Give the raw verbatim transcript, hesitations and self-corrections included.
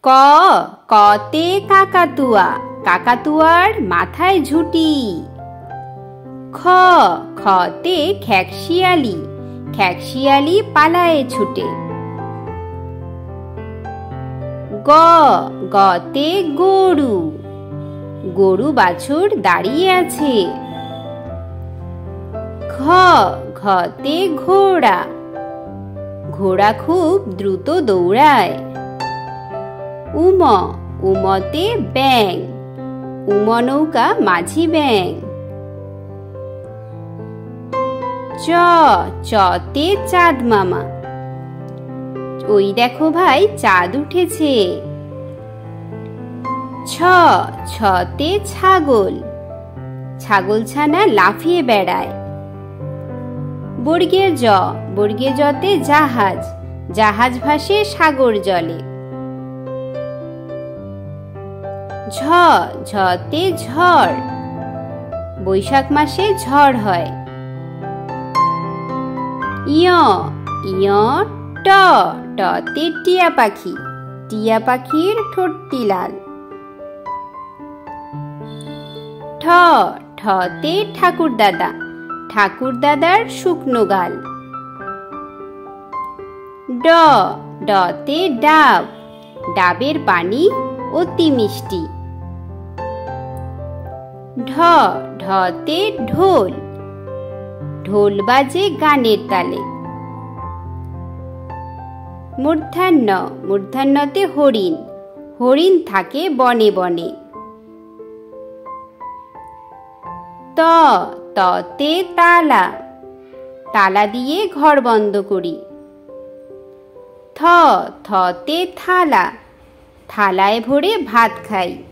ক কতে কাকাতুয়া, কাকাতুয়ার মাথায় ঝুঁটি। খ খতে খ্যাকশিয়ালি, খ্যাকশিয়ালি পালায়ে ছুটে। গ গতে গরু, গরু বাছুর দাঁড়িয়ে আছে। ঘ ঘতে ঘোড়া, ঘোড়া খুব দ্রুত দৌড়ায়। উম উমতে ব্যাঙ, উম নৌকা মাঝি ব্যাঙ। চ চতে চাঁদ মামা, ওই দেখো ভাই চাঁদ উঠেছে। ছ ছতে ছাগল, ছাগলছানা লাফিয়ে বেড়ায়। বর্গের জ, বর্গের জতে জাহাজ, জাহাজ ভাসে সাগর জলে। ঝ ঝতে ঝড়, বৈশাখ মাসে ঝড় হয়। ইয় ইয় ট টতে টিয়া পাখি, টিয়া পাখির ঠোঁটটি লাল। ঠ ঠতে ঠাকুর দাদা, ঠাকুর দাদার শুকনো গাল। ড ডতে ডাব, ডাবের পানি অতি মিষ্টি। ঢ ঢতে ঢোল, ঢোল বাজে গানের তালে। মূর্ধন্য, মূর্ধন্যতে হরিণ, হরিণ থাকে বনে বনে। ত ততে তালা, তালা দিয়ে ঘর বন্ধ করি। থ থতে থালা, থালায় ভরে ভাত খাই।